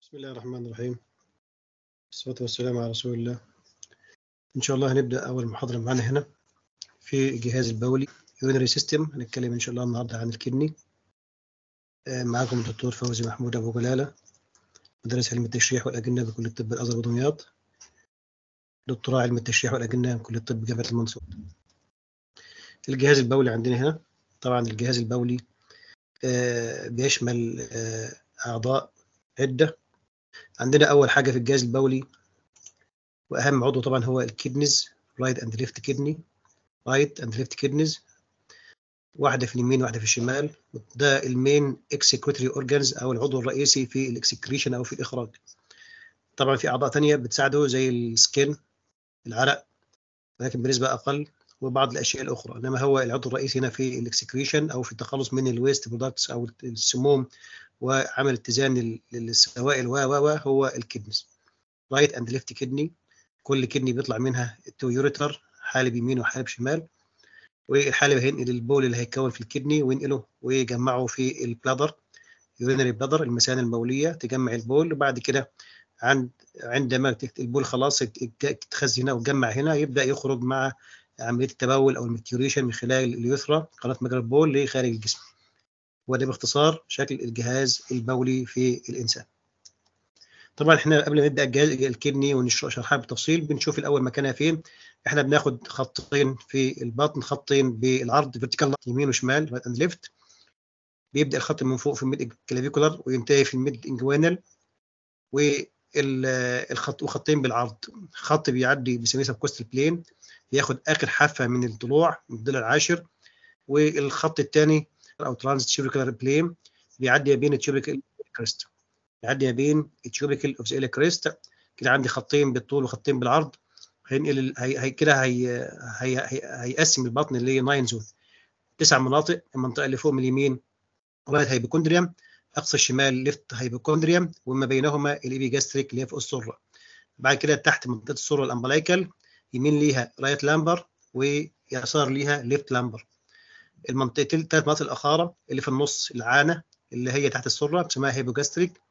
بسم الله الرحمن الرحيم. والصلاة والسلام على رسول الله. إن شاء الله هنبدأ أول محاضرة معانا هنا في الجهاز البولي urinary system. هنتكلم إن شاء الله النهاردة عن الكدني. معاكم الدكتور فوزي محمود أبو جلالة، مدرس علم التشريح والأجنة بكلية الطب الأزهر بدمياط، دكتوراه علم التشريح والأجنة بكلية الطب جامعة المنصورة. الجهاز البولي عندنا هنا، طبعا الجهاز البولي بيشمل أعضاء عدة. عندنا أول حاجة في الجهاز البولي وأهم عضو طبعا هو الكدنيز، right and left kidney، right and left kidneys، واحدة في اليمين واحدة في الشمال. ده المين اكسكريتوري اورجانز أو العضو الرئيسي في الاكسكريشن أو في الإخراج. طبعا في أعضاء تانية بتساعده زي السكين، العرق، ولكن بنسبة أقل، وبعض الأشياء الأخرى. إنما هو العضو الرئيسي هنا في الاكسكريشن أو في التخلص من الويست برودكتس أو السموم وعمل اتزان للسوائل هو الكدنيز. رايت اند ليفت كدني، كل كدني بيطلع منها تو يوريتر، حالب يمين وحالب شمال، والحالب هينقل البول اللي هيتكون في الكدني وينقله ويجمعه في البلادر، يورينري بلادر، المثانه الموليه، تجمع البول. وبعد كده عندما البول خلاص تخزن هنا وتجمع هنا، يبدا يخرج مع عمليه التبول او الميتيوريشن من خلال اليوثرا، قناه مجرى البول، لخارج الجسم. وده باختصار شكل الجهاز البولي في الانسان. طبعا احنا قبل ما نبدا الكدني ونشرحها بالتفصيل بنشوف الاول مكانها فين. احنا بناخد خطين في البطن، خطين بالعرض فيرتيكال يمين وشمال، رايت اند ليفت. بيبدا الخط من فوق في الميد كلافيكولار وينتهي في الميد انجوانال، والخط وخطين بالعرض. خط بيعدي بيسميه سبكوستال بلين، بياخد اخر حافه من الضلوع، من الضلع العاشر. والخط الثاني او ترانزيت تيوبيكال بلين بيعدي بين التيوبيكال كريست، يعدي ما بين التيوبيكال اوف ذا كريست. كده عندي خطين بالطول وخطين بالعرض. هينقل كده هيقسم البطن اللي هي 9 زون، 9 مناطق. المنطقه اللي فوق من اليمين رايت هايبوكوندريوم، اقصى الشمال ليفت هايبوكوندريوم، وما بينهما الابيجاستريك اللي هي فوق السره. بعد كده تحت منطقه السره الامبلايكال، يمين ليها رايت لامبر ويسار ليها ليفت لامبر. المنطقتين الثلاث مناطق الاخرى اللي في النص العانه اللي هي تحت السره اسمها هايبوجاستريك،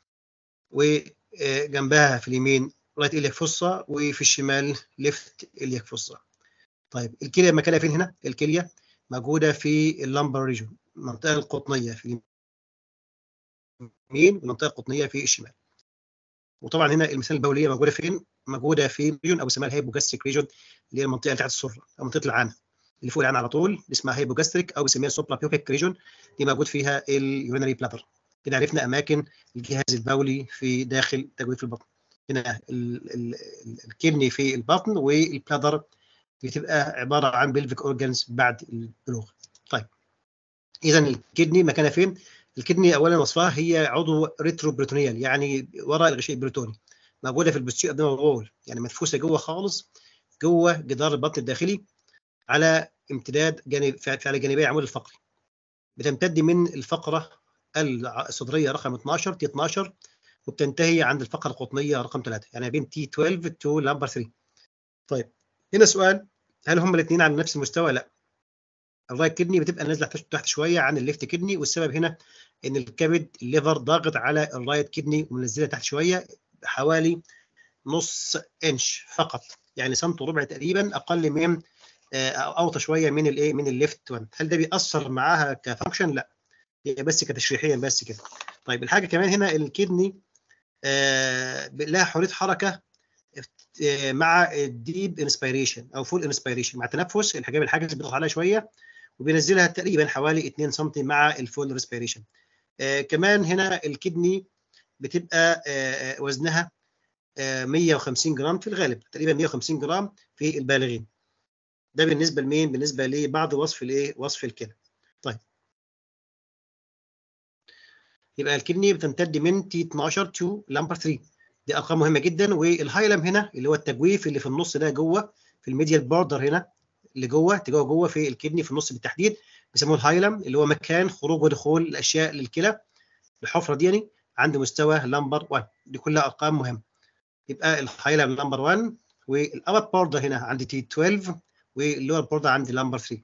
وجنبها في اليمين رايت إلياك فصة، وفي الشمال ليفت إلياك فصة. طيب الكليه مكانها فين هنا؟ الكليه موجوده في اللامبر ريجون، المنطقه القطنيه في اليمين والمنطقه القطنيه في الشمال. وطبعا هنا المثانه البوليه موجوده فين؟ موجوده في ريجون او اسمها الهايبوجاستريك ريجون، اللي هي المنطقه اللي تحت السره او منطقه العانه اللي فوق العانه على طول، اسمها هايبوجاستريك او بنسميها سوبرا بيوبيك ريجون. دي موجود فيها اليورينري بلادر. كده عرفنا اماكن الجهاز البولي في داخل تجويف البطن. هنا الكدني في البطن، والبلادر بتبقى عباره عن بلفيك اورجانز بعد البلوغ. طيب اذا الكدني مكانها فين؟ الكدني اولا وصفها هي عضو ريتروبريتونيال، يعني وراء الغشاء البريتوني، موجوده في البوستيريور ابدومينال وول، يعني مدفوسه جوه خالص، جوه جدار البطن الداخلي، على امتداد على جانبي عمود الفقري. بتمتد من الفقره الصدريه رقم 12 تي 12 وبتنتهي عند الفقره القطنيه رقم 3، يعني بين تي 12 تو لامبر 3. طيب هنا سؤال، هل هم الاثنين على نفس المستوى؟ لا، الرايت كدني بتبقى نازله تحت شويه عن الليفت كدني، والسبب هنا ان الكبد الليفر ضاغط على الرايت كدني ومنزلها تحت شويه حوالي نص انش فقط، يعني سنت وربع تقريبا، اقل من اوطى شويه من الايه، من الليفت 1. هل ده بيأثر معاها كفانكشن؟ لا، هي بس كتشريحيا بس كده. طيب الحاجه كمان هنا الكدني لها حريه حركه مع الديب انسبيريشن او فول انسبيريشن، مع التنفس الحجاب الحاجز بيضغط عليها شويه وبينزلها تقريبا حوالي 2 سم مع الفول ريسبيريشن. كمان هنا الكدني بتبقى وزنها 150 جرام في الغالب، تقريبا 150 جرام في البالغين. ده بالنسبه لمين؟ بالنسبه لبعض وصف الايه، وصف الكلى. طيب يبقى الكدني بتمتد من تي 12 تو لامبر 3، دي ارقام مهمه جدا. والهايلم هنا اللي هو التجويف اللي في النص ده جوه في الميديال بوردر هنا، اللي جوه في الكدني في النص بالتحديد، بيسموه الهايلم، اللي هو مكان خروج ودخول الاشياء للكلى. الحفره دي يعني عند مستوى لامبر 1، دي كلها ارقام مهمه. يبقى الهايلم لامبر 1، والابر بوردر هنا عند تي 12، واللور بوردر عند لامبر 3.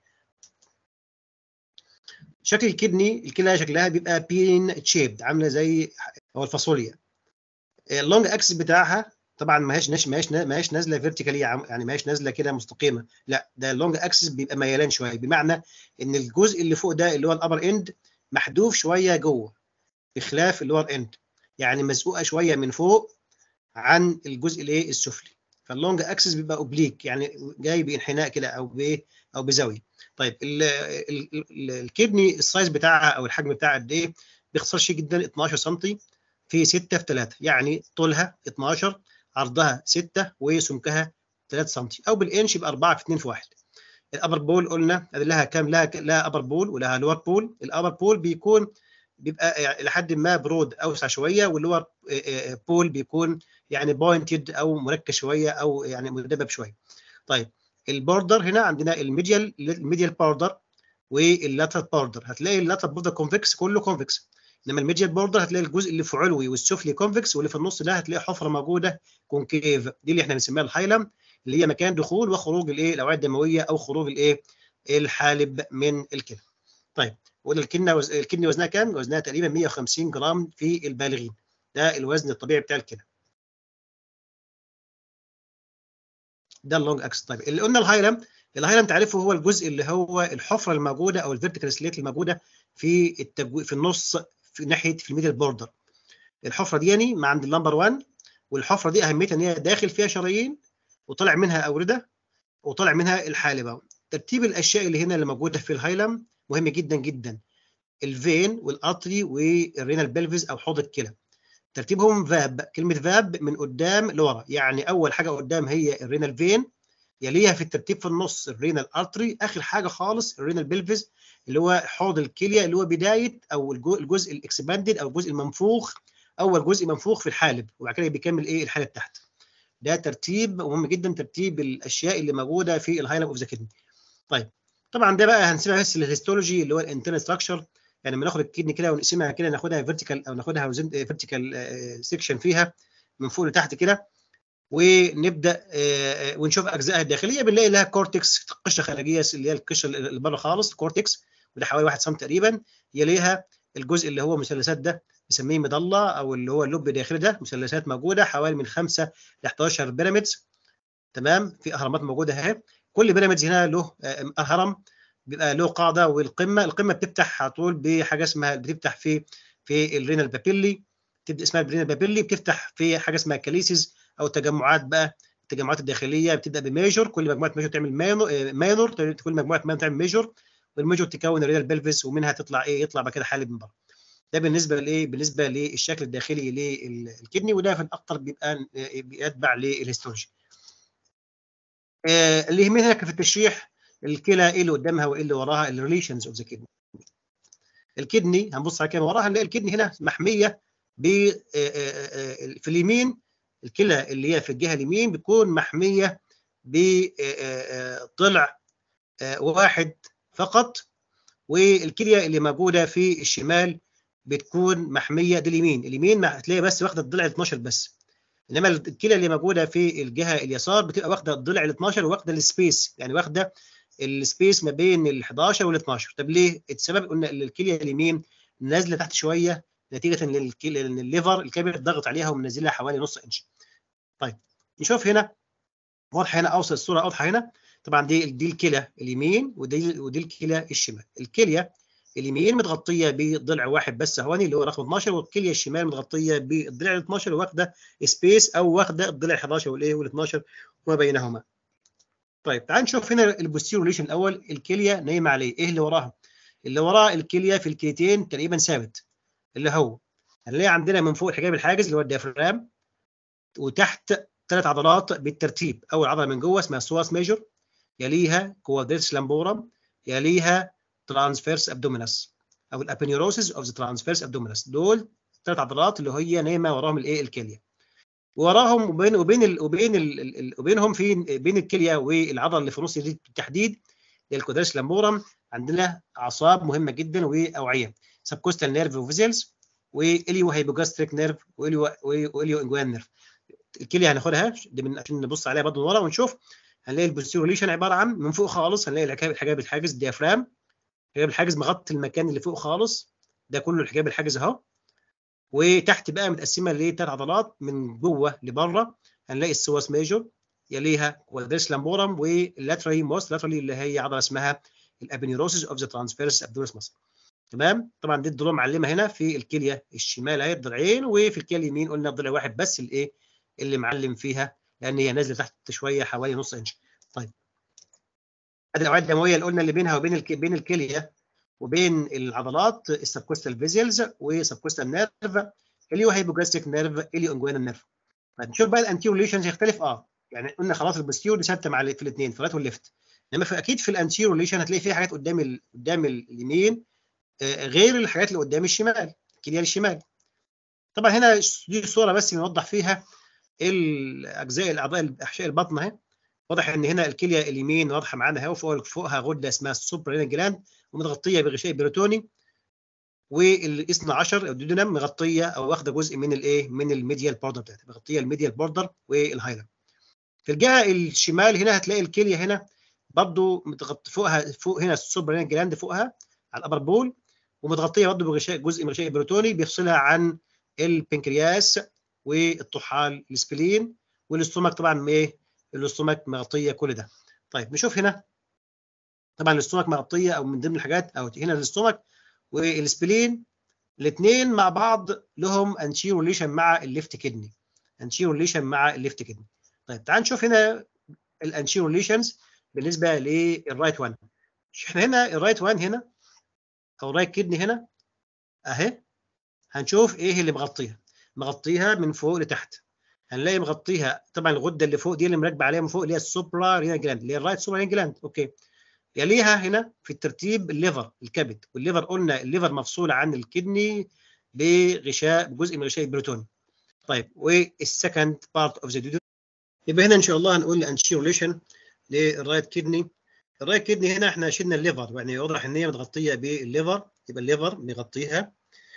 شكل الكدني، الكلى شكلها بيبقى بين تشيبد، عامله زي او الفاصوليا. اللونج اكسس بتاعها طبعا ما هيش نازله فيرتيكالي، يعني ما هيش نازله كده مستقيمه، لا ده اللونج اكسس بيبقى ميلان شويه، بمعنى ان الجزء اللي فوق ده اللي هو الابر اند محذوف شويه جوه، بخلاف اللور اند يعني مزقوقه شويه من فوق عن الجزء الايه السفلي. فاللونج اكسس بيبقى اوبليك، يعني جاي بانحناء كده او بايه او بزاويه. طيب الكدني السايز بتاعها او الحجم بتاعها قد ايه؟ باختصار شيء جدا 12 سم في 6 في 3، يعني طولها 12، عرضها 6، وسمكها 3 سم، او بالانش يبقى 4 في 2 في 1. الابر بول قلنا لها كام؟ لها ابر بول ولها لور بول. الابر بول بيبقى الى حد ما برود اوسع شويه، واللور بول بيكون يعني بوينتد او مركز شويه او يعني مدبب شويه. طيب البوردر هنا عندنا الميديال بوردر واللاترال بوردر. هتلاقي اللاترال بوردر كونفكس، كله كونفكس، انما الميديال بوردر هتلاقي الجزء اللي في علوي والسفلي كونفكس، واللي في النص ده هتلاقي حفره موجوده كونكيف، دي اللي احنا بنسميها الهايلم، اللي هي مكان دخول وخروج الايه الاوعيه الدمويه او خروج الايه الحالب من الكلى. طيب وقلنا الكدني وزنها كام؟ وزنها تقريبا 150 جرام في البالغين، ده الوزن الطبيعي بتاع الكلى. ده اللونج اكس. طيب اللي قلنا الهايلم تعرفه هو الجزء اللي هو الحفره الموجوده او الفيرتيكال سليت الموجوده في في النص في ناحيه في الميدل بوردر. الحفره دي يعني ما عند اللمبر 1، والحفره دي اهميتها ان هي داخل فيها شرايين وطلع منها اورده وطلع منها الحالبه. ترتيب الاشياء اللي هنا اللي موجوده في الهايلم مهم جدا جدا. الفين والارتري والرينال بلفز او حوض الكلى ترتيبهم فاب، كلمه فاب من قدام لورا، يعني اول حاجه قدام هي الرينال فين، يليها في الترتيب في النص الرينال ارتري، اخر حاجه خالص الرينال بلفز اللي هو حوض الكليه، اللي هو بدايه او الجزء الاكسباندد او الجزء المنفوخ، اول جزء منفوخ في الحالب، وبعد كده بيكمل ايه الحالب تحت. ده ترتيب مهم جدا، ترتيب الاشياء اللي موجوده في الهايلم اوف ذا كدني. طيب طبعا ده بقى هنسيبها بس للهيستولوجي اللي هو الانترنال ستراكشر، يعني لما ناخد الكدني كده ونقسمها كده ناخدها فيرتيكال او ناخدها فيرتيكال سيكشن فيها من فوق لتحت كده، ونبدا ونشوف اجزائها الداخليه. بنلاقي لها كورتكس، قشره خارجيه اللي هي القشره اللي بره خالص، كورتكس، وده حوالي 1 سم تقريبا. يليها الجزء اللي هو مثلثات ده بنسميه مضله، او اللي هو اللب الداخلي ده، مثلثات موجوده حوالي من 5 ل 11 بيراميدز. تمام، في اهرامات موجوده اهي، كل بيراميدز هنا له هرم بيبقى له قاعده، القمه بتفتح على طول بحاجه اسمها بتفتح في الرينال بابيلي، تبدا اسمها الرينال بابيلي، بتفتح في حاجه اسمها كاليسيس او تجمعات بقى. التجمعات الداخليه بتبدا بميجور، كل مجموعه ميجور تعمل ماينور، كل مجموعه ماينور تعمل ميجور، والميجور تكون الرينال بلفس، ومنها تطلع يطلع بعد كده حالب من بره. ده بالنسبه للشكل الداخلي للكدني، وده في الاكثر بيبقى بيتبع للهيستولوجي. اللي يهمنا في التشريح الكلى ايه اللي قدامها وايه اللي وراها، الريليشنز اوف ذا كدني. الكدني هنبص على كده وراها، هنلاقي الكدني هنا محميه في اليمين، الكلى اللي هي في الجهه اليمين بتكون محميه بضلع واحد فقط، والكليه اللي موجوده في الشمال بتكون محميه، دي اليمين هتلاقي بس واخده الضلع 12 بس، انما الكلى اللي موجوده في الجهه اليسار بتبقى واخده الضلع ال 12 وواخده السبيس، يعني واخده السبيس ما بين ال 11 وال 12. طب ليه؟ السبب قلنا ان الكليه اليمين نازله تحت شويه نتيجه ان الليفر الكبد ضغط عليها ومنزلها حوالي نص انش. طيب نشوف هنا، واضحه هنا، اوصل الصوره واضحه هنا. طبعا دي الكلى اليمين ودي الكلى الشمال. الكليه اليمين متغطيه بضلع واحد بس هواني اللي هو رقم 12، والكليه الشمال متغطيه بالضلع ال 12 واخده سبيس او واخده الضلع 11 والايه وال 12 وما بينهما. طيب تعال نشوف هنا البوستيريور ريليشن الاول، الكليه نايمه عليه، ايه اللي وراها؟ اللي وراه الكليه في الكليتين تقريبا ثابت، اللي هو هنلاقي عندنا من فوق الحجاب الحاجز اللي هو الديافرام، وتحت 3 عضلات بالترتيب. اول عضله من جوه اسمها سواس ميجور، يليها كوادريتس لامبورم، يليها ترانسفيرس ابدومينس او الابنيوروسيس اوف ذا ترانسفيرس ابدومينس. دول 3 عضلات اللي هي نايمه وراهم الايه الكليه، وراهم وبينهم في بين الكليه والعضله اللي في النص دي بالتحديد الكوادريتس لامبورم عندنا اعصاب مهمه جدا واوعيه، سبكوستال نيرف وفيزلز واليو هايبوجاستريك نيرف واليو انجوان نيرف. الكليه هناخدها دي من عشان نبص عليها برضه من ورا ونشوف. هنلاقي البوستيريور ريليشن عباره عن من فوق خالص هنلاقي الحجاب الحاجز الديافرام، الحجاب الحاجز مغطي المكان اللي فوق خالص، ده كله الحجاب الحاجز اهو. وتحت بقى متقسمه لثلاث عضلات من جوه لبره. هنلاقي السواس ميجور، يليها كوادريس لامبورم، واللاترالي موست لاترالي اللي هي عضله اسمها الابنيوروسيس اوف ذا ترانسفيرس ابدورس ماسل. تمام. طبعا دي الضلوع معلمه هنا في الكليه الشمال اهي الضلعين، وفي الكليه اليمين قلنا ضلع واحد بس الايه اللي معلم فيها، لان هي نازله تحت شويه حوالي نص انش. طيب ادي الاوعيه الدمويه اللي قلنا اللي بينها وبين بين الكليه وبين العضلات السبكوستال فيزيلز وسبكوستال نيرف، اليو هايبوجاستريك نيرف، اليو انجوينال نيرف. طيب نشوف بقى الانتيور ريليشنز يختلف. يعني قلنا خلاص البوستيريور دي ثابته مع في الاثنين في الرايت والليفت، انما اكيد في الانتيور ريليشن هتلاقي فيها حاجات قدام اليمين غير الحاجات اللي قدام الشمال، الكليه الشمال. طبعا هنا دي صوره بس بنوضح فيها الاجزاء الاعضاء احشاء البطن اهي. واضح ان هنا الكليه اليمين واضحه معانا اهي، وفوقها غده اسمها السوبرينال جلاند ومتغطيه بغشاء بريتوني، والاثنى عشر الدودنم مغطيه او واخده جزء من الايه من الميديال بوردر بتاعتها، مغطيه الميديال بوردر والهايلم. في الجهه الشمال هنا هتلاقي الكليه هنا برضو متغطي فوقها، فوق هنا السوبرينال جلاند فوقها على الابر بول، ومتغطيه برضو بغشاء جزء من غشاء بريتوني بيفصلها عن البنكرياس والطحال السبلين والاستومك. طبعا ايه الاستومك مغطيه كل ده. طيب نشوف هنا طبعا الاستومك مغطيه او من ضمن الحاجات، او هنا الاستومك والسبلين الاثنين مع بعض لهم انتيرو ريليشن مع الليفت كدني، انتيرو ريليشن مع الليفت كدني. طيب تعال نشوف هنا الانتيرو ريليشنز بالنسبه للرايت 1. احنا هنا الرايت 1 هنا او الرايت كدني هنا اهي، هنشوف ايه اللي مغطيها من فوق لتحت. هنلاقي مغطيها طبعا الغده اللي فوق دي اللي مركبه عليها من فوق اللي هي السوبرا رينال جلاند، اللي هي الرايت سوبرا رينال جلاند. اوكي. يليها هنا في الترتيب الليفر، الكبد. والليفر قلنا الليفر مفصول عن الكدني بجزء من غشاء البريتوني. طيب والسكند بارت اوف ذا دودو، يبقى هنا ان شاء الله هنقول انتيرو ريليشن للرايت كدني. الرايت كدني هنا احنا شلنا الليفر، يعني واضح ان هي متغطيه بالليفر، يبقى الليفر مغطيها.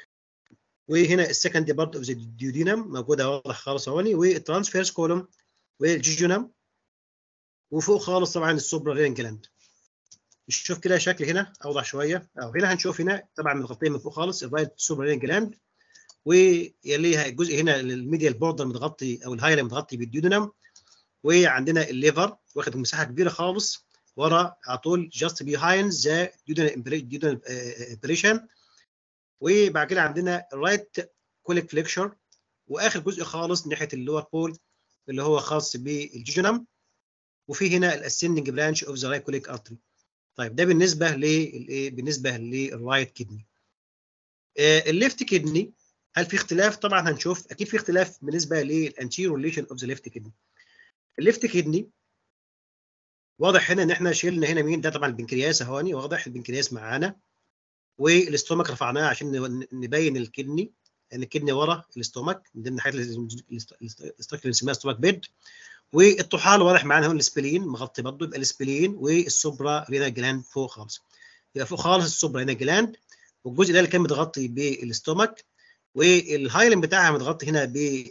وهنا السكند بارت اوف ذا ديودينم موجوده واضح خالص اهوني، والترانسفيرس كولوم والجيجونم، وفوق خالص طبعا السوبرا رينال جلاند. نشوف كده شكل هنا اوضح شويه. هنا هنشوف هنا طبعا متغطيه من فوق خالص الرايت سوبرا رينال جلاند، ويليها الجزء هنا الميديال بوردر متغطي او الهايلم متغطي بالديودينم، وعندنا الليفر واخد مساحه كبيره خالص ورا على طول جاست بيهايند ذا ديودينال امبريشن. وبعد كده عندنا الرايت كوليك فليكشر، واخر جزء خالص ناحيه اللور بول اللي هو خاص بالجيجونم، وفي هنا الاسندنج برانش اوف ذا رايت كوليك ارتري. طيب ده بالنسبه للرايت كدني. الليفت كدني هل في اختلاف؟ طبعا هنشوف اكيد في اختلاف بالنسبه للانتيرو ريليشن اوف ذا ليفت كدني. الليفت كدني واضح هنا ان احنا شلنا هنا مين ده، طبعا البنكرياس اهواني، واضح البنكرياس معانا، والاستومك رفعناه عشان نبين الكدني، لان الكدني ورا الاستومك من ضمن الحاجات اللي بنسميها استومك بيد. والطحال واضح معانا هون السبلين مغطي برضه، يبقى السبلين والسوبرا رينال جلاند فوق خالص، يبقى فوق خالص السوبرا رينال جلاند، والجزء ده اللي كان متغطي بالاستومك، والهايلم بتاعها متغطي هنا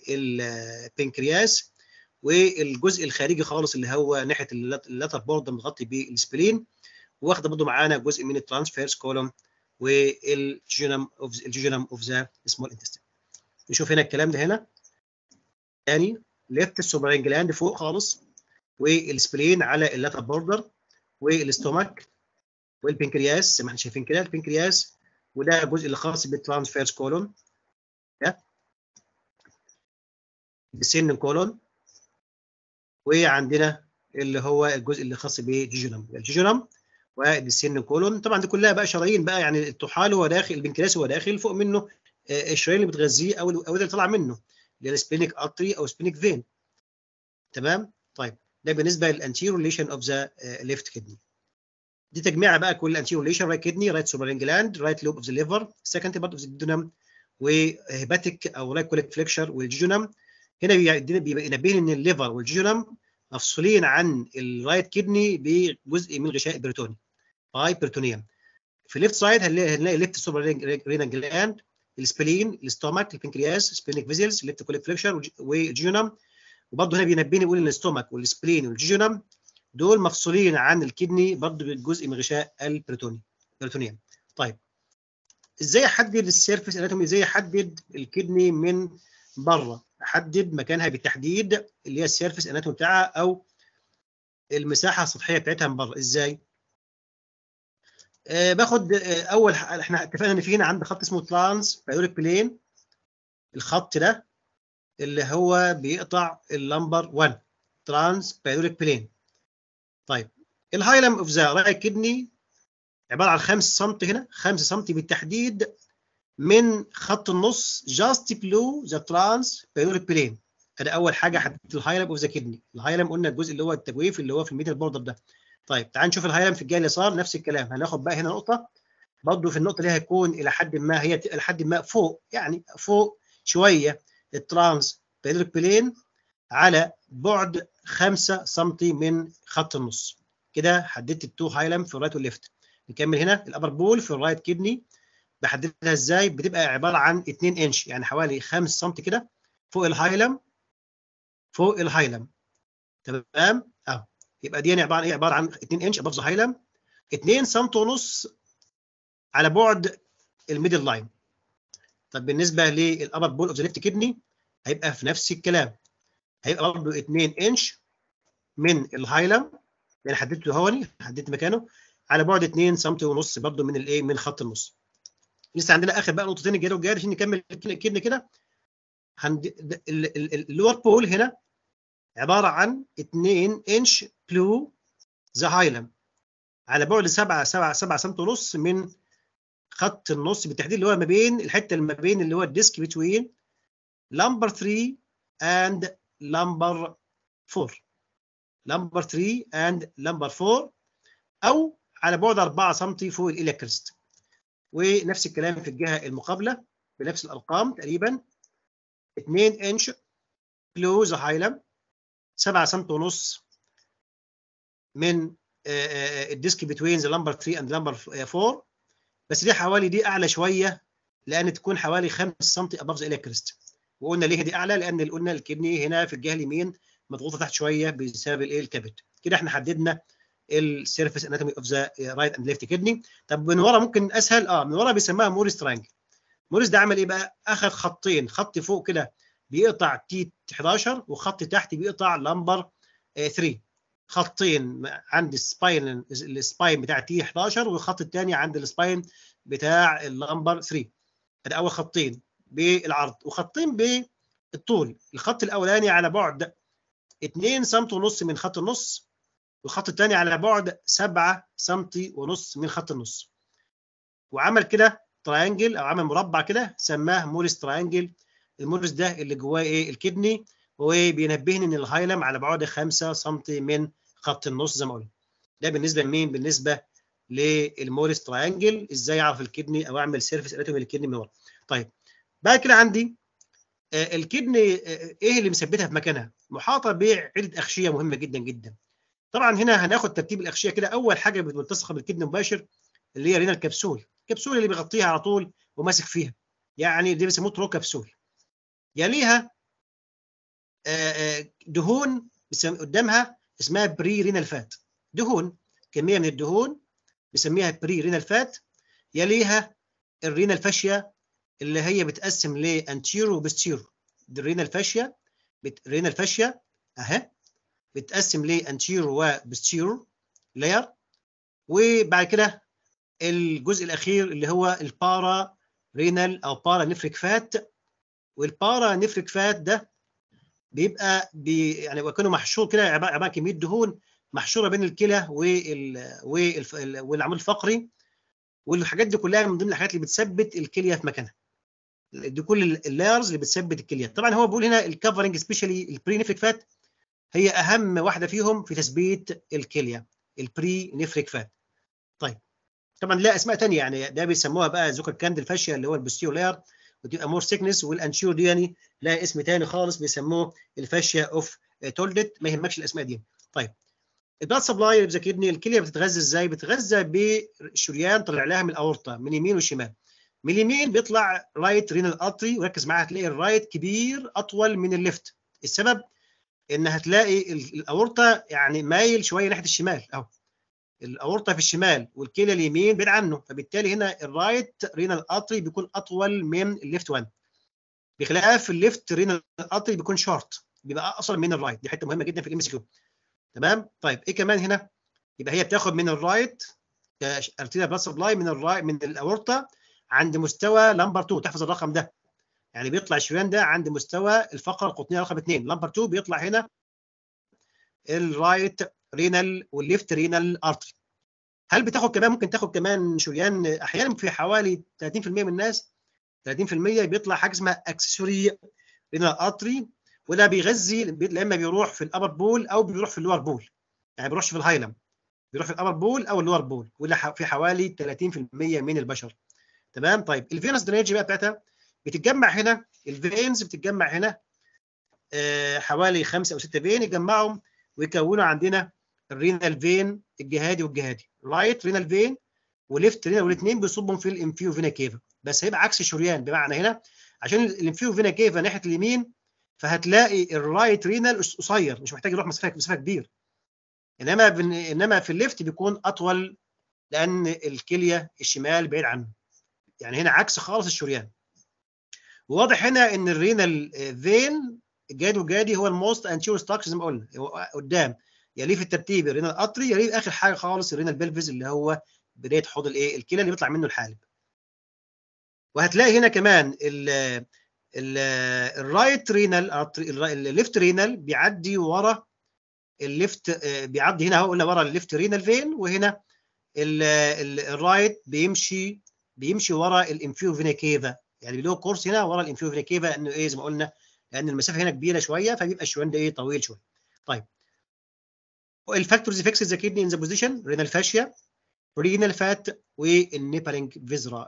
بالبنكرياس، والجزء الخارجي خالص اللي هو ناحيه اللاتر بورد متغطي بالسبلين، واخده برضه معانا جزء من الترانسفيرس كولوم والجيجونم اوف ذا سمول انتستين. نشوف هنا الكلام ده هنا تاني، ليفت السوبرين جلاند فوق خالص، والسبلين على اللاتر بوردر، والاستومك والبنكرياس زي ما احنا شايفين كده البنكرياس، وده الجزء اللي خاص بالترانسفيرس كولون ده السن كولون، وعندنا اللي هو الجزء اللي خاص بالجيجونم، الجيجونم والسن كولون. طبعا دي كلها بقى شرايين بقى، يعني الطحال هو داخل، البنكرياس هو داخل، فوق منه الشرايين اللي بتغذيه او اللي طالع منه اللي هي السبلينيك ارتري او سبلينيك فين. تمام. طيب ده بالنسبه للانتيرو ريليشن اوف ذا ليفت كدني. دي تجميعه بقى كل الانتيرو ريليشن، رايت كدني، رايت سوبرين جلاند، رايت لوب اوف ذا ليفر، سكند بارت اوف ذا ديودنم، وهيباتيك او رايت كوليك فليكشر والجيجونم. هنا بيبقى ينبهني ان الليفر والجيجونم مفصولين عن الرايت كدني بجزء من غشاء البريتوني باي بريتونيوم. في الليفت سايد هنلاقي ليفت سوبرين رينال جلاند، السبلين، الاستومك، البنكرياس، سبلينيك فيزلز، ليفت كوليك فليكشر والجيجونم. وبرضه هنا بينبهني يقول ان الاستومك والسبلين والجيجونم دول مفصولين عن الكدني برضه بجزء من غشاء البريتونيوم. طيب ازاي احدد السيرفيس اناتومي، ازاي احدد الكدني من بره، احدد مكانها بالتحديد اللي هي السيرفيس اناتومي بتاعها او المساحه السطحيه بتاعتها من بره. ازاي؟ باخد اول احنا اتفقنا ان في هنا عندي خط اسمه ترانس بايوريك بلين، الخط ده اللي هو بيقطع اللمبر 1 ترانس بايوريك بلين. طيب الهايلم اوف ذا رايت كدني عباره عن 5 سم، هنا 5 سم بالتحديد من خط النص جاست بلو ذا ترانس بايوريك بلين. ادي اول حاجه حددت الهايلم اوف ذا كدني. الهايلم قلنا الجزء اللي هو التجويف اللي هو في الميدل بوردر ده. طيب تعال نشوف الهايلم في الجهه اليسار، نفس الكلام. هناخد بقى هنا نقطه برضه، في النقطه دي هيكون الى حد ما هي الى حد ما فوق، يعني فوق شويه الترانس بايوريك بلين على بعد 5 سم من خط النص. كده حددت التو هايلم في الرايت والليفت. نكمل هنا الابر بول في الرايت كدني، بحددها ازاي؟ بتبقى عباره عن 2 انش، يعني حوالي 5 سم كده فوق الهايلم، فوق الهايلم. تمام اهو. يبقى دي يعني عباره عن ايه؟ عباره عن 2 انش اباف ذا هايلم، 2 سم ونص على بعد الميدل لاين. طب بالنسبه للابر بول اوف ذا ليفت كدني هيبقى في نفس الكلام، هيبقى برضه 2 انش من الهايلم، يعني حددته هوني، حددت مكانه على بعد 2 سم ونص برضه من الايه؟ من خط النص. لسه عندنا اخر بقى نقطتين الجاري والجاري عشان نكمل الكدني كده. اللور بول هنا عباره عن 2 انش بلو ذا هايلم على بعد 7 سم ونص من خط النص بالتحديد، اللي هو ما بين الحته اللي ما بين اللي هو الديسك بتوين لمبر 3 اند لمبر 4، لمبر 3 اند لمبر 4، او على بعد 4 سم فوق الإلياك كريست. ونفس الكلام في الجهه المقابله بنفس الارقام تقريبا، 2 انش بلو ذا هايلم 7 سم ونص من الديسك بتوين ذا لمبر 3 اند لمبر 4، بس دي حوالي دي اعلى شويه لان تكون حوالي 5 سم اباف ذا إلياك كريست. وقلنا ليه دي اعلى؟ لان قلنا الكدني هنا في الجهه اليمين مضغوطه تحت شويه بسبب الايه؟ الكبد. كده احنا حددنا السيرفيس اناتومي اوف ذا رايت اند ليفت كدني. طب من ورا ممكن اسهل، من ورا بيسموها موريس ترانجل. موريس ده عمل ايه بقى؟ اخذ خطين، خط فوق كده بيقطع تي 11 وخط تحت بيقطع لمبر 3. خطين عند السباين بتاع تي 11 والخط الثاني عند السباين بتاع اللمبر 3. ده اول خطين بالعرض وخطين بالطول. الخط الاولاني على بعد 2 سم ونص من خط النص، والخط الثاني على بعد 7 سم ونص من خط النص. وعمل كده تراينجل او عمل مربع كده سماه موريس تراينجل. الموريس ده اللي جواه ايه؟ الكدني، وبينبهني ان الهايلم على بعد 5 سم من خط النص زي ما قلنا. ده بالنسبه لمين؟ بالنسبه للموريس تراينجل. ازاي اعرف الكدني او اعمل سيرفيس اناتومي للكدني من ورا؟ طيب بعد كده عندي الكدني ايه اللي مثبتها في مكانها؟ محاطه بعده اغشيه مهمه جدا جدا. طبعا هنا هناخد ترتيب الاغشيه كده. اول حاجه ملتصقه بالكدني مباشر اللي هي رينا الكبسول، الكبسول اللي بيغطيها على طول وماسك فيها، يعني دي بيسموه ترو كبسول. يليها دهون قدامها اسمها بري رينال فات، دهون، كميه من الدهون بسميها بري رينال فات. يليها الرينال فاشيا اللي هي بتقسم لانتيرو وبستيرو. دي الرينال فاشيا، رينال فاشيا اهي بتقسم لانتيرو وبستيرو لاير. وبعد كده الجزء الاخير اللي هو البارا رينال او بارا نفريك فات. والبارا نفريك فات ده بيبقى يعني وكانه محشور كده، عباره عن كميه دهون محشوره بين الكلى والعمود الفقري. والحاجات دي كلها من ضمن الحاجات اللي بتثبت الكليه في مكانها. دي كل اللايرز اللي بتثبت الكليه. طبعا هو بيقول هنا الكفرنج سبيشالي البري نفريك فات هي اهم واحده فيهم في تثبيت الكليه، البري نفريك فات. طيب طبعا لها اسماء ثانيه، يعني ده بيسموها بقى زوكر كاندل فاشيا اللي هو البوستيرو لاير، وتبقى مور سيكنس. والانشيور دي يعني لها اسم ثاني خالص بيسموه الفاشيا اوف تولدت. ما يهمكش الاسماء دي. طيب البلاد سبلاي اللي في الكدني، الكليه بتتغذى ازاي؟ بتتغذى بشريان طلع لها من الاورطه من اليمين والشمال. من اليمين بيطلع رايت رينال ارتري، وركز معايا هتلاقي الرايت كبير اطول من الليفت. السبب ان هتلاقي الاورطه يعني مايل شويه ناحيه الشمال اهو. الاورطه في الشمال والكلى اليمين بعيد عنه، فبالتالي هنا الرايت رينال ارتري بيكون اطول من الليفت وان، بخلاف الليفت رينال ارتري بيكون شورت، بيبقى اقصر من الرايت. دي حته مهمه جدا في الام اس كيو. تمام. طيب ايه كمان هنا؟ يبقى هي بتاخد من الرايت ارتيريال بلاد سبلاي من الرايت من الاورطه عند مستوى لمبر 2. تحفظ الرقم ده، يعني بيطلع الشريان ده عند مستوى الفقره القطنيه رقم 2، لمبر 2 بيطلع هنا الرايت رينال والليفت رينال ارتري. هل بتاخد كمان؟ ممكن تاخد كمان شريان احيانا في حوالي 30% من الناس، 30% بيطلع حاجه اسمها اكسسوري رينال ارتري، وده بيغذي لا اما بيروح في الابر بول او بيروح في اللور بول، يعني بيروحش في الهايلم، بيروح في الابر بول او اللور بول، وده في حوالي 30% من البشر. تمام. طيب الفينس درينج بقى بتاعتها بتتجمع هنا، الفينز بتتجمع هنا حوالي 5 أو 6 فين يجمعهم ويكونوا عندنا الرينال فين الجهادي والجهادي، رايت رينال فين وليفت رينال، والاثنين بيصبهم في الانفيو فينا كيفا، بس هيبقى عكس الشريان. بمعنى هنا عشان الانفيو فينا كيفا ناحيه اليمين، فهتلاقي الرايت رينال قصير، مش محتاج يروح مسافه كبيره، انما في الليفت بيكون اطول لان الكليه الشمال بعيد عنه، يعني هنا عكس خالص الشريان. وواضح هنا ان الرينال فين الجهادي والجهادي هو الموست انتيريور ستراكشر زي ما قلنا، هو قدام، يليه في الترتيب الرينال ارتري، يليه اخر حاجه خالص الرينال بلفز اللي هو بدايه حوض الكلى اللي بيطلع منه الحالب. وهتلاقي هنا كمان الرايت رينال الليفت رينال بيعدي ورا الليفت، بيعدي هنا اهو قلنا ورا الليفت رينال فين، وهنا الرايت بيمشي ورا الانفيو فينا كيفا، يعني له كورس هنا ورا الانفيو فينا كيفا، انه ايه زي ما قلنا لان المسافه هنا كبيره شويه، فبيبقى الشريان ده ايه طويل شويه. طيب الفاكتورز فيكس ذا كيدني ان ذا بوزيشن، رينال فاشيا، رينال فات، والنيبرنج فيزرا،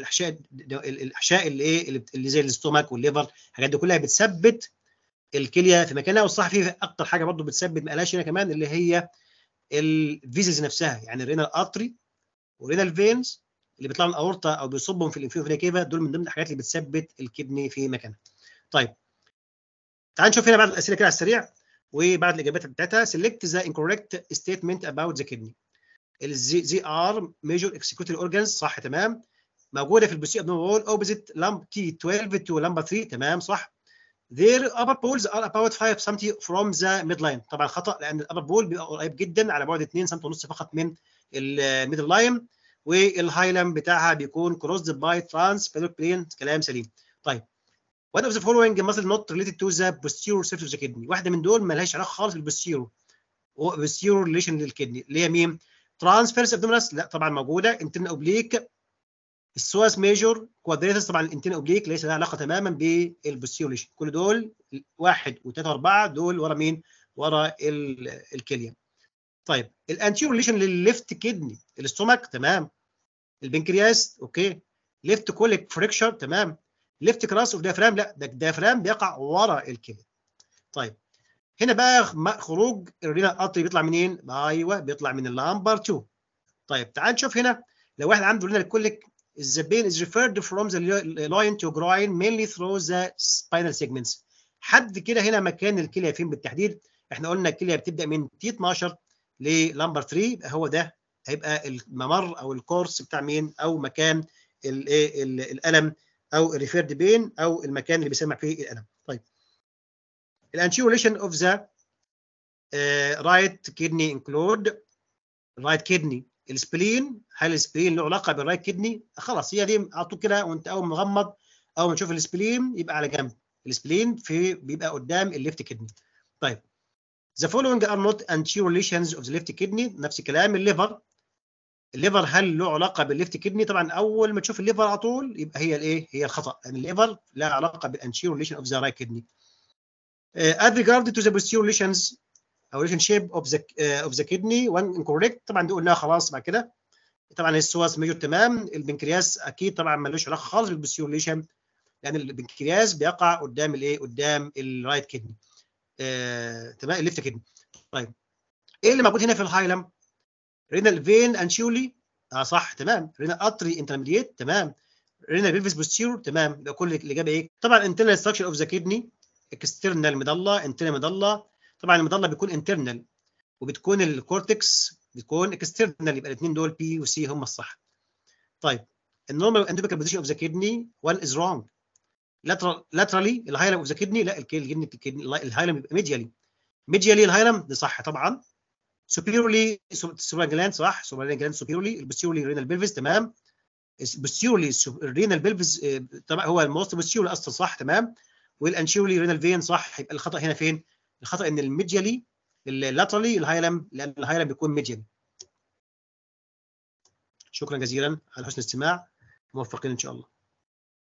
الاحشاء اللي ايه اللي زي الاستومك والليفر، الحاجات دي كلها بتثبت الكليه في مكانها. والصح فيه اكتر حاجه برضو بتثبت ما قالهاش هنا كمان اللي هي الفيزلز نفسها، يعني الرينال ارتري ورينال فينز اللي بيطلعوا من الاورطه او بيصبهم في الانفيو فينا كيفا، دول من ضمن الحاجات اللي بتثبت الكدني في مكانها. طيب تعال نشوف هنا بعض الاسئله كده على السريع وبعد الاجابات بتاعتها. select the incorrect statement about the kidney. الزي ار ميجور اكسكيوتوري اورجانز، صح تمام، موجوده في البوستيريور ابدومينال وول اوبوزيت لامب تي 12 تو لامب 3، تمام صح. their upper poles are about 5 سم from the midline، طبعا خطا لان الابر بول بيبقى قريب جدا على بعد 2 سم ونص فقط من الميدل لاين، والهايلم بتاعها بيكون كروسد باي ترانس بلين، كلام سليم. طيب one of the following muscle not related to the posterior surface of the kidney، واحده من دول ما لهاش علاقه خالص بالبوستيرو ريليشن للكدني، اللي هي مين؟ ترانسفيرس ابدومينس، لا طبعا موجوده. انترن اوبليك، السواس ميجور كوادريتس، طبعا الانترن اوبليك ليس لها علاقه تماما بالبوستيروليشن، كل دول 1 و3 و4 دول ورا مين؟ ورا الكليه. طيب الانتيرو ريليشن للليفت كدني، الاستومك تمام، البنكرياس اوكي، ليفت كوليك فريكشر تمام، ليفت كراس اوف ديافرام، لا ده الديافرام بيقع ورا الكليه. طيب هنا بقى خروج الرينال ارتري بيطلع منين؟ ايوه بيطلع من اللامبر 2. طيب تعال نشوف هنا لو واحد عنده رينال كوليك، the pain is referred from the loin to groin mainly through the spinal segments. حد كده هنا مكان الكليه فين بالتحديد؟ احنا قلنا الكليه بتبدا من تي 12 للامبر 3، هو ده هيبقى الممر او الكورس بتاع مين او مكان الالم او الريفيرد بين او المكان اللي بيسمع فيه الالم. طيب الانتيوريشن اوف ذا رايت كيدني انكلود رايت كيدني، السبلين، هل السبلين له علاقه بالرايت كيدني؟ خلاص هي دي على طول كده، وانت اول ما مغمض اول ما تشوف السبلين يبقى على جنب، السبلين بيبقى قدام الليفت كيدني. طيب the following are not anterior lesions of the left kidney، نفس الكلام. الليفر هل له علاقه بالليفت كيدني؟ طبعا اول ما تشوف الليفر على طول يبقى هي الايه؟ هي الخطا، لان الليفر لها علاقه بالانتيريور ليشن اوف ذا رايت كيدني. as regard to the posterior lesions او relationship of the kidney when incorrect، طبعا دي قلناها خلاص بعد كده. طبعا السواس ميجور تمام، البنكرياس اكيد طبعا ملوش علاقه خالص بالبوستيريور ليشن لان البنكرياس بيقع قدام الايه؟ قدام الرايت كيدني تمام، الليفت كيدني. طيب ايه اللي موجود هنا في الهايلم؟ رينال فين انشيولي، صح تمام، رينال ارتري انترميديت تمام، رينال بيلفيس بوستيريور تمام، يبقى كل الاجابه ايه؟ طبعا انترنال ستراكشر اوف ذا كيدني، اكسترنال ميدالا، انترنال ميدالا، طبعا الميدالا بيكون انترنال وبتكون الكورتكس بتكون اكسترنال، يبقى الاثنين دول بي وسي هم الصح. طيب النورمال اندوميكال بوزيشن اوف ذا كدني 1 از رونج. laterally الهايلم اوف ذا كدني، لا الهايلم يبقى ميديالي الهايلم دي صح طبعا. superiorly سوبرا جلاند صح، سوبرا جلاند superiorly. البوستيرولي رينال بلفس تمام. البوستيرولي رينال بلفس طبعا هو الموست بوستيرولي اصلا صح تمام. والانشيرولي رينال فين صح. يبقى الخطا هنا فين؟ الخطا ان الميديالي اللاترالي الهايلم، لان الهايلم بيكون ميديالي. شكرا جزيلا على حسن الاستماع، موفقين ان شاء الله.